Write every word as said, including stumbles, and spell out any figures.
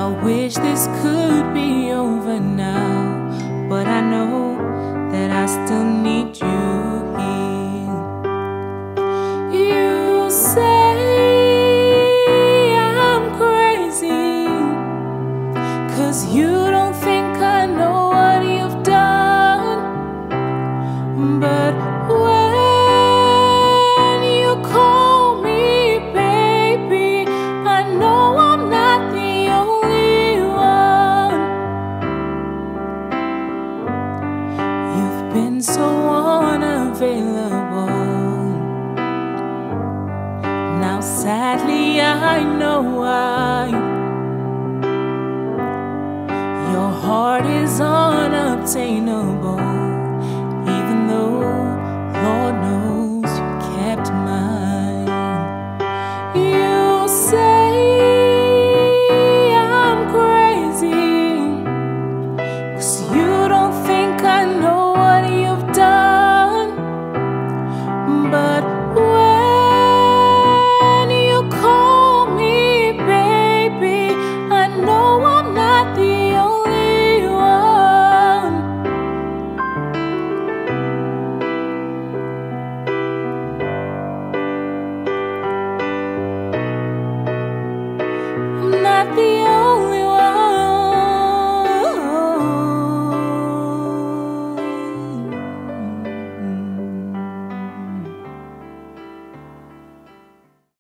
wish this could be over now, but I know that I still need you here. You say I'm crazy, 'cause you don't think I know what you've done. But when you call me baby, I know I'm not the only one. You've been so unavailable. Now sadly I know why. Your heart is unobtainable.